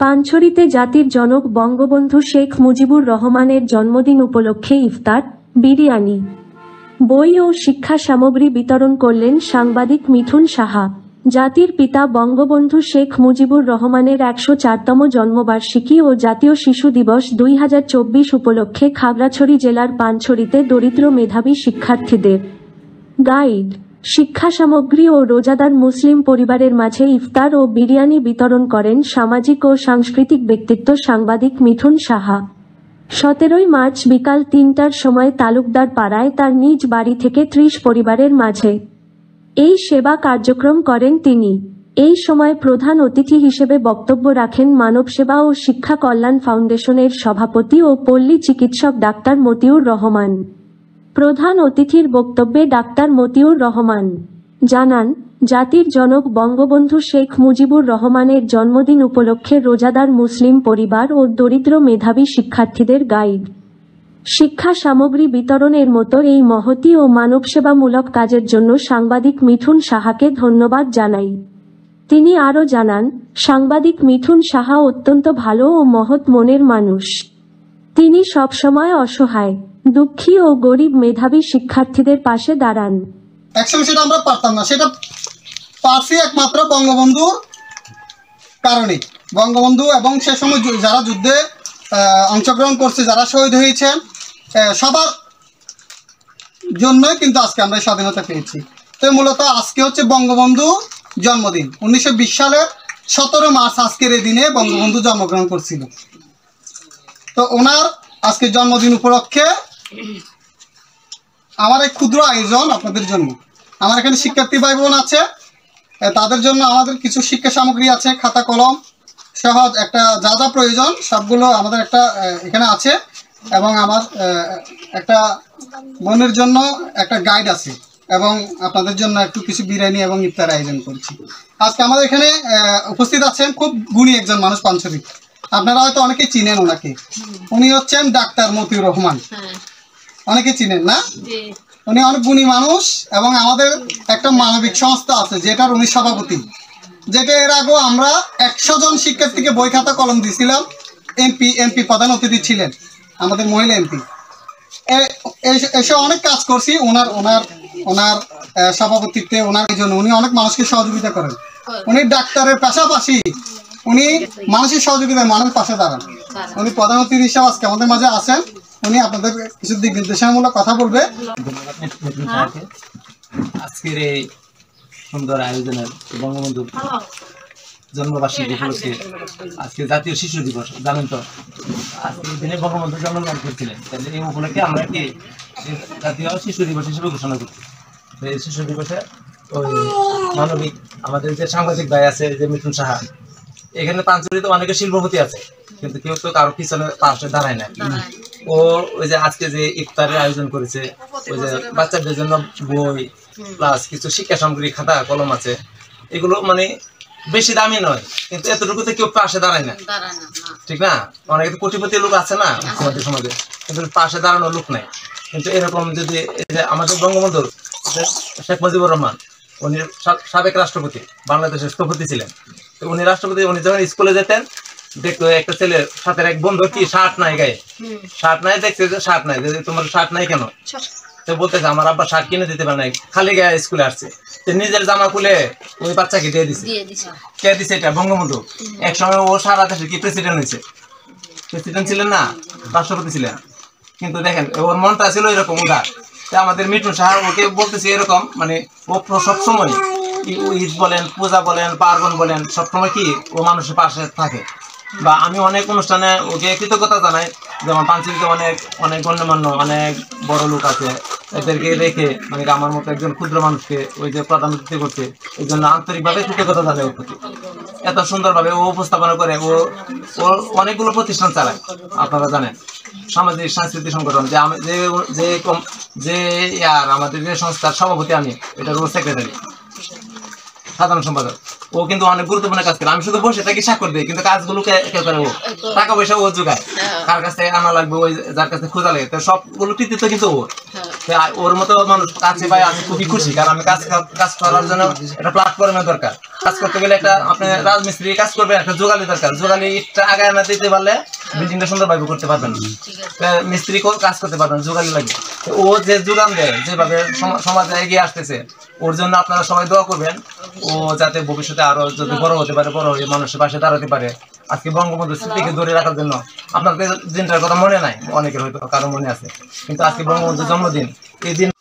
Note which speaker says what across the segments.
Speaker 1: পানছড়িতে জাতির জনক বঙ্গবন্ধু শেখ মুজিবুর রহমানের জন্মদিন উপলক্ষে ইফতার, বিরিয়ানি, বই ও শিক্ষা সামগ্রী বিতরণ করলেন সাংবাদিক মিঠুন সাহা। জাতির পিতা বঙ্গবন্ধু শেখ মুজিবুর রহমানের ১০৪তম জন্মবার্ষিকী ও জাতীয় শিশু দিবস ২০২৪ উপলক্ষে খাগড়াছড়ি জেলার পানছড়িতে দরিদ্র মেধাবী শিক্ষার্থীদের গাইড, শিক্ষা সামগ্রী ও রোজাদার মুসলিম পরিবারের মাঝে ইফতার ও বিরিয়ানি বিতরণ করেন সামাজিক ও সাংস্কৃতিক ব্যক্তিত্ব সাংবাদিক মিঠুন সাহা। ১৭ মার্চ বিকাল ৩টার সময় তালুকদার পাড়ায় তার নিজ বাড়ি থেকে ৩০ পরিবারের মাঝে এই সেবা কার্যক্রম করেন তিনি। এই সময় প্রধান অতিথি হিসেবে বক্তব্য রাখেন মানবসেবা ও শিক্ষা কল্যাণ ফাউন্ডেশনের সভাপতি ও পল্লী চিকিৎসক ডাক্তার মতিউর রহমান। প্রধান অতিথির বক্তব্যে ডাক্তার মতিউর রহমান জানান, জাতির জনক বঙ্গবন্ধু শেখ মুজিবুর রহমানের জন্মদিন উপলক্ষে রোজাদার মুসলিম পরিবার ও দরিদ্র মেধাবী শিক্ষার্থীদের গাইড, শিক্ষা সামগ্রী বিতরণের মতো এই মহতী ও মানবসেবামূলক কাজের জন্য সাংবাদিক মিঠুন সাহাকে ধন্যবাদ জানাই। তিনি আরও জানান, সাংবাদিক মিঠুন সাহা অত্যন্ত ভালো ও মহৎ মনের মানুষ। তিনি সবসময় অসহায়, দুঃখী ও গরিব মেধাবী শিক্ষার্থীদের পাশে দাঁড়ান।
Speaker 2: একসময় সেটা আমরা পারতাম না, সেটা পারছি একমাত্র বঙ্গবন্ধুর কারণে। বঙ্গবন্ধু এবং সে সময় যারা যুদ্ধে অংশগ্রহণ করছে, যারা শহীদ হয়েছেন, সবার জন্যই কিন্তু আজকে আমরা স্বাধীনতা পেয়েছি। তো মূলত আজকে হচ্ছে বঙ্গবন্ধু জন্মদিন। 1920 সালের 17 মার্চ আজকের এই দিনে বঙ্গবন্ধু জন্মগ্রহণ করছিল। তো ওনার আজকে জন্মদিন উপলক্ষে আমার এক ক্ষুদ্র আয়োজন আপনাদের জন্য। আমার এখানে শিক্ষার্থী ভাই বোন আছে, তাদের জন্য আমাদের কিছু শিক্ষা সামগ্রী আছে, খাতা কলম সহ একটা যা যা প্রয়োজন সবগুলো আমাদের একটা এখানে আছে। এবং আমার একটা বোনের জন্য একটা গাইড আছে, এবং আপনাদের জন্য একটু কিছু বিরিয়ানি এবং ইফতার আয়োজন করছি। আজকে আমাদের এখানে উপস্থিত আছেন খুব গুণী একজন মানুষ পানছড়ি। আপনারা হয়তো অনেকে চিনেন ওনাকে। উনি হচ্ছেন ডাক্তার মতিউর রহমান, অনেকে চিনেন না? উনি অনেক গুণী মানুষ, এবং আমাদের একটা মানবিক সংস্থা আছে যেটার উনি সভাপতি, যেটা এর আগেও আমরা 100 জন শিক্ষার্থীকে বই খাতা কলম দিয়েছিলাম। এমপি প্রধান অতিথি ছিলেন আমাদের মহিলা এমপি। এসে অনেক কাজ করছি ওনার সভাপতিত্বে। ওনার জন্য উনি অনেক মানুষকে সহযোগিতা করেন। উনি ডাক্তারের পাশাপাশি উনি মানুষের সহযোগিতায় মানুষের পাশে দাঁড়ান। উনি প্রধান অতিথি হিসাবে আজকে আমাদের মাঝে আছেন। উনি আপনাদের কিছু দিক নির্দেশনামূলক কথা বলবে।
Speaker 3: আজকের এই সুন্দর আয়োজনের বঙ্গবন্ধুর জন্মবার্ষিকী উপলক্ষে আজকে জাতীয় শিশু দিবস, জানেন তো আজকের দিনে বঙ্গবন্ধু জন্মগ্রহণ করছিলেন। তাহলে এই উপলক্ষে আমরা কি জাতীয় শিশু দিবস হিসেবে ঘোষণা করছি। তো এই শিশু দিবসে ওই মানবিক আমাদের যে সাংবাদিক ভাই আছে, যে মিঠুন সাহা, এখানে পানছড়িতে অনেকে শিল্পপতি আছে, কিন্তু কেউ তো কারো পিছনে পাশে দাঁড়ায় না। ও ওই যে আজকে যে ইফতারের আয়োজন করেছে, ওই যে বাচ্চাদের জন্য বই প্লাস কিছু শিক্ষা সামগ্রী, খাতা কলম আছে, এগুলো মানে বেশি দামি নয়, কিন্তু এতটুকুতে কেউ পাশে দাঁড়ায় না, ঠিক না? অনেকে তো কোটিপতি লোক আছে না আমাদের সমাজে, কিন্তু পাশে দাঁড়ানোর লোক নাই। কিন্তু এরকম যদি আমাদের বঙ্গবন্ধুর শেখ মুজিবুর রহমান, উনি সাবেক রাষ্ট্রপতি, বাংলাদেশের স্থপতি ছিলেন। তো উনি রাষ্ট্রপতি, উনি যখন স্কুলে যেতেন দেখতো একটা ছেলের সাথে এক বন্ধু কি শার্ট নাই গায়ে, শার্ট নাই, দেখছে যে শার্ট নাই, তোমার শার্ট নাই কেন? তো বলতেছে আমার আব্বা শার্ট কিনে দিতে পারে নাই, খালি গায়ে স্কুলে আসছে। নিজের জামা খুলে ওই বাচ্চাকে দিয়ে দিছে। কে দিছে? এটা বঙ্গবন্ধু। এক সময় ও সারা দেশের কি প্রেসিডেন্ট হয়েছে, প্রেসিডেন্ট ছিলেন না, রাষ্ট্রপতি ছিলেন। কিন্তু দেখেন ওর মনটা ছিল এরকম উদার। আমাদের মিঠুন সাহা ওকে বলতেছি এরকম, মানে ও সবসময় ঈদ বলেন, পূজা বলেন, পার্বণ বলেন, সবসময় কি ও মানুষের পাশে থাকে। বা আমি অনেক অনুষ্ঠানে ওকে কৃতজ্ঞতা জানাই, যেমন পানছড়িতে অনেক গণ্যমান্য অনেক বড় লোক আছে, এদেরকে রেখে মানে আমার মতো একজন ক্ষুদ্র মানুষকে ওই যে প্রধান অতিথি করছে, এই জন্য আন্তরিকভাবে কৃতজ্ঞতা জানাই ওর প্রতি। এত সুন্দরভাবে ও উপস্থাপনা করে। ও অনেকগুলো প্রতিষ্ঠান চালায়, আপনারা জানেন, সামাজিক সাংস্কৃতিক সংগঠন। যে আমাদের যে সংস্থার সভাপতি আমি, এটার ও সেক্রেটারি, সাধারণ সম্পাদক। ও কিন্তু অনেক গুরুত্বপূর্ণ কাজ করে। আমি শুধু বসে থাকি, স্বাক্ষর দিই, কিন্তু কাজগুলো কে করে? ও টাকা পয়সা ও যোগায়, কার কাছ থেকে আনা লাগবে, ওই যার কাছে খোঁজা লাগে, তো সবগুলো কৃতিত্ব কিন্তু ওর। ওর মতো মানুষ কাছে পাই আমি খুবই খুশি, কারণ আমি কাজ করার জন্য একটা প্ল্যাটফর্মের দরকার। কাজ করতে গেলে একটা আপনি রাজমিস্ত্রি কাজ করবেন, একটা যোগালি দরকার। যোগালি ইটটা আগে না দিতে পারলে বিল্ডিংটা সুন্দরভাবে করতে পারবেন, মিস্ত্রি কাজ করতে পারবেন, যোগালি লাগবে। ও যে যোগান দেয়, যেভাবে সমাজে এগিয়ে আসতেছে, ওর জন্য আপনারা সবাই দোয়া করবেন। ও যাতে ভবিষ্যতে আরো যদি বড় হতে পারে, বড় হয়ে মানুষের পাশে দাঁড়াতে পারে। আজকে বঙ্গবন্ধু স্মৃতিকে ধরে রাখার জন্য আপনাদের দিনটার কথা মনে নাই, অনেকের হয়তো কারো মনে আছে, কিন্তু আজকে বঙ্গবন্ধুর জন্মদিন। এই দিন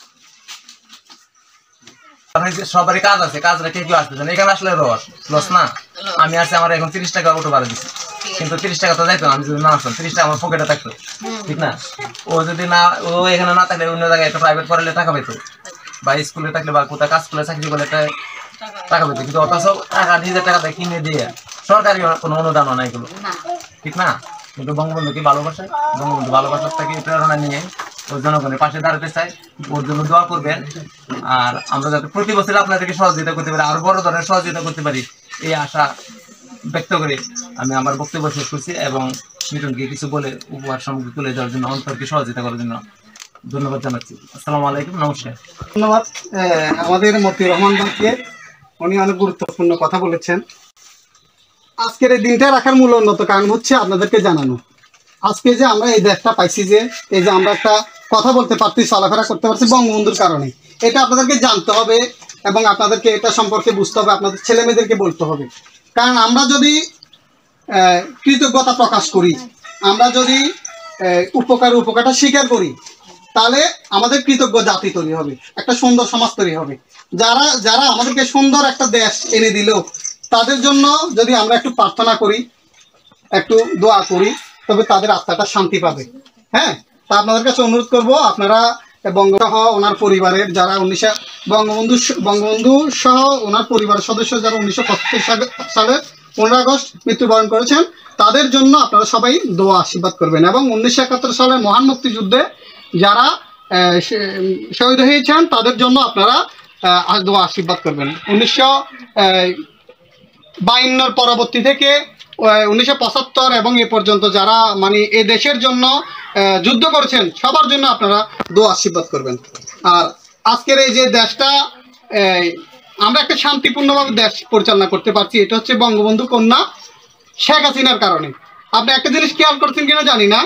Speaker 3: সবারই কাজ আছে, কাজটা কেউ আসতেছেন, এখানে আসলে লস না। আমি আসছি, আমার এখন 30 টাকা অটো ভাড়া দিচ্ছি, কিন্তু 30 টাকা তো যাইতো, আমি যদি না আসতাম 30 টাকা আমার পকেটে থাকতো, ঠিক না? ও যদি না, ও এখানে না থাকলে অন্য জায়গায় একটা প্রাইভেট পড়ালে টাকা পেতো, বা স্কুলে থাকলে বা কোথাও কাজ করলে চাকরি করলে টাকা পেতো, কিন্তু অথচ টাকা নিজের টাকা কিনে দিয়ে সরকারি কোনো অনুদানও নাই এগুলো, ঠিক না? কিন্তু বঙ্গবন্ধুকে ভালোবাসে, বঙ্গবন্ধু ভালোবাসার থেকে প্রেরণা নিয়ে ওর জনগণের পাশে দাঁড়াতে চাই, ওর জন্য দোয়া করবেন। আর আমরা যাতে প্রতি বছর আপনাদেরকে সহযোগিতা করতে পারি, আরো বড় ধরনের সহযোগিতা করতে পারি, এই আশা ব্যক্ত করে আমি আমার বক্তব্য শেষ করছি, এবং মিঠুনকে কিছু বলে উপহার সামগ্রী তুলে দেওয়ার জন্য, অন্তরকে সহযোগিতা করার জন্য ধন্যবাদ জানাচ্ছি। আসসালামু আলাইকুম, নমস্কার।
Speaker 2: ধন্যবাদ আমাদের মতিউর রহমান ভাইকে, উনি অনেক গুরুত্বপূর্ণ কথা বলেছেন। আজকের এই দিনটা রাখার মূল উন্নত কারণ হচ্ছে আপনাদেরকে জানানো, আজকে যে আমরা এই দেশটা পাইছি, যে এই যে আমরা একটা কথা বলতে পারছি, চলাফেরা করতে পারছি, বঙ্গবন্ধুর কারণে। এটা আপনাদেরকে জানতে হবে এবং আপনাদেরকে এটা সম্পর্কে বুঝতে হবে, আপনাদের ছেলে মেয়েদেরকে বলতে হবে। কারণ আমরা যদি কৃতজ্ঞতা প্রকাশ করি, আমরা যদি উপকারটা স্বীকার করি, তাহলে আমাদের কৃতজ্ঞ জাতি তৈরি হবে, একটা সুন্দর সমাজ তৈরি হবে। যারা আমাদেরকে সুন্দর একটা দেশ এনে দিল, তাদের জন্য যদি আমরা একটু প্রার্থনা করি, একটু দোয়া করি, তবে তাদের আত্মাটা শান্তি পাবে। হ্যাঁ, তা আপনাদের কাছে অনুরোধ করব, আপনারা বঙ্গসহ ওনার পরিবারের যারা বঙ্গবন্ধু সহ ওনার পরিবারের সদস্য যারা 1975 সালে 15 আগস্ট মৃত্যুবরণ করেছেন, তাদের জন্য আপনারা সবাই দোয়া আশীর্বাদ করবেন। এবং 1971 সালের মহান মুক্তিযুদ্ধে যারা শহীদ হয়েছেন, তাদের জন্য আপনারা দোয়া আশীর্বাদ করবেন। 1952 পরবর্তী থেকে 1975 এবং এ পর্যন্ত যারা মানে এই দেশের জন্য যুদ্ধ করেছেন, সবার জন্য আপনারা দোয়া আশীর্বাদ করবেন। আর আজকের এই যে দেশটা আমরা একটা শান্তিপূর্ণভাবে দেশ পরিচালনা করতে পারছি, এটা হচ্ছে বঙ্গবন্ধু কন্যা শেখ হাসিনার কারণে। আপনি একটা জিনিস খেয়াল করছেন কিনা জানি না,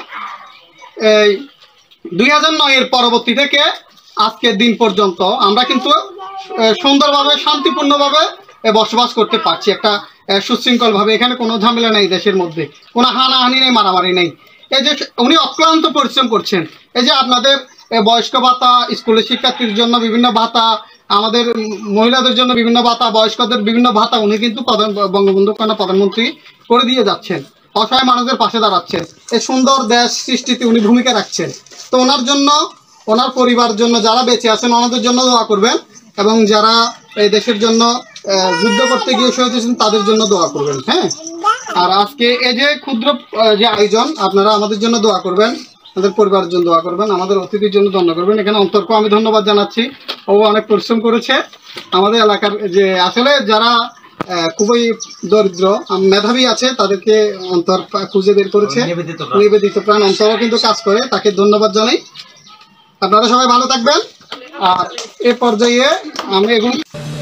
Speaker 2: 2009 পরবর্তী থেকে আজকের দিন পর্যন্ত আমরা কিন্তু সুন্দরভাবে শান্তিপূর্ণভাবে বসবাস করতে পারছি, একটা সুশৃঙ্খলভাবে। এখানে কোনো ঝামেলা নেই, দেশের মধ্যে কোনো হানাহানি নেই, মারামারি নেই। এই যে উনি অক্লান্ত পরিশ্রম করছেন, এই যে আপনাদের বয়স্ক ভাতা, স্কুলের শিক্ষার্থীর জন্য বিভিন্ন ভাতা, আমাদের মহিলাদের জন্য বিভিন্ন ভাতা, বয়স্কদের বিভিন্ন ভাতা উনি কিন্তু বঙ্গবন্ধু কন্যা প্রধানমন্ত্রী করে দিয়ে যাচ্ছেন, অসহায় মানুষদের পাশে দাঁড়াচ্ছেন, এই সুন্দর দেশ সৃষ্টিতে উনি ভূমিকা রাখছেন। তো ওনার জন্য, ওনার পরিবার জন্য যারা বেঁচে আছেন, ওনাদের জন্য দোয়া করবেন, এবং যারা এই দেশের জন্য যুদ্ধ করতে গিয়ে শহীদ হয়েছেন, তাদের জন্য দোয়া করবেন। হ্যাঁ, আর আজকে এই যে ক্ষুদ্র যে আয়োজন, আপনারা আমাদের জন্য দোয়া করবেন, আমাদের পরিবারের জন্য দোয়া করবেন, আমাদের অতিথির জন্য ধন্যবাদ করবেন। এখানে অন্তরকে আমি ধন্যবাদ জানাচ্ছি, ও অনেক পরিশ্রম করেছে। আমাদের এলাকার যে আসলে যারা খুবই দরিদ্র মেধাবী আছে, তাদেরকে অন্তর খুঁজে বের করেছে, নিবেদিত প্রাণ অন্তরও কিন্তু কাজ করে, তাকে ধন্যবাদ জানাই। আপনারা সবাই ভালো থাকবেন। আর এ পর্যায়ে আমি এগুলো